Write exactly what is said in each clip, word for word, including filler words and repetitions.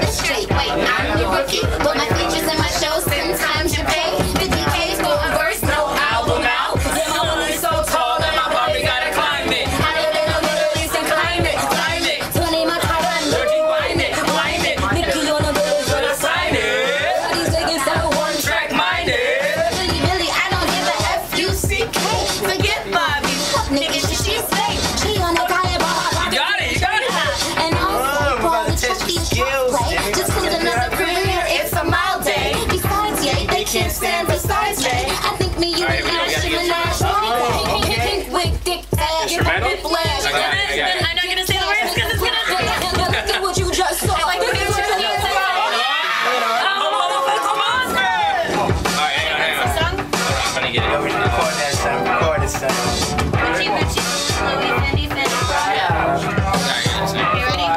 the straight. Wait, I'm your rookie, but my features and my shows sometimes you pay. fifty K for a verse, no album out. Then my woman's so tall that my body gotta climb it. I live in the Middle East and climb it, climb it. twenty my car and dirty, wind it, wind it. Nicky on the village when I sign it. These niggas that one track minded. Really, really, I don't give a F U C K. Forget Bobby, fuck niggas, she's fake. She on the guy about You got it, you got it. and also all the trophies play. Just cause another career, it's a mild day. Besides, yeah, they can't stand besides day. I think me, you, and Ash, and Ash, all day. Pink wig, dick, ass, Instrumental? flash. I got it, I got it. I'm not gonna say the words because it's gonna. Look at what you just saw. Like the picture of you. Alright, hang on, hang on. Song? I'm gonna get Yo, we it. should record that sound. Record this sound. Richie, Richie, Louis, Fendi, Fendi, Prada. Alright, yeah, so- You ready?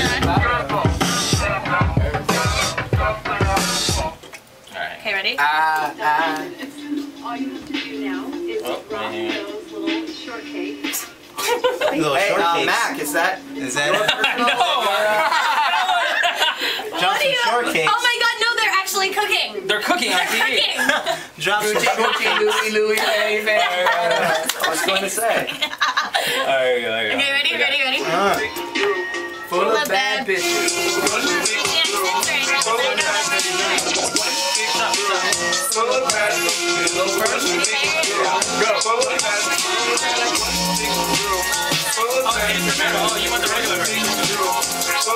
Alright. Okay, ready? Ah, ah. All you have to do now is Oh, rock yeah. those little shortcakes. Little Hey, uh, shortcakes. Mac, is that Is that What Drop do some you? shortcakes. Oh my God! No, they're actually cooking. They're cooking on They're T V. cooking. Drop some Gucci, Gucci, shortcakes. Louis, Louis, Fendi, Fendi. I was going to say. Alright, alright. Okay, ready, ready, ready. Uh, Full of bad bitches. Oh, you want the regular version?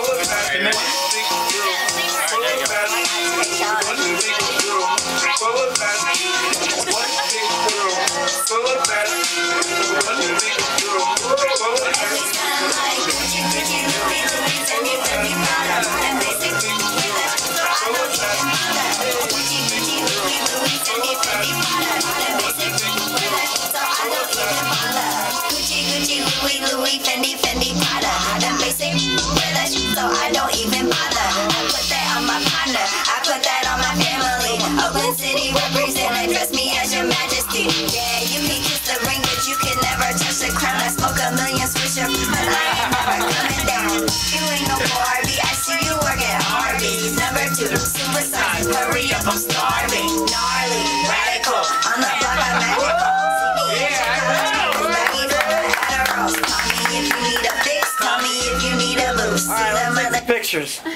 Fendi, Fendi, Prada. Them basic wear that shit, so I don't even bother. I put that on my partner, I put that on my family. Oakland City represent, address me as your majesty. Yeah, you may kiss the ring, but you can never touch the crown. I smoke a million swisher, but I ain't never coming down. You ain't no Barbie, I see you work at Harvey's. Number two, suicide, hurry up, I'm starving. Gnarly, radical, on the block I'm magical. See me in Chicago, baggy for Adderalls. Call me if you need a fix, call me if you need a boost. See the mother pictures.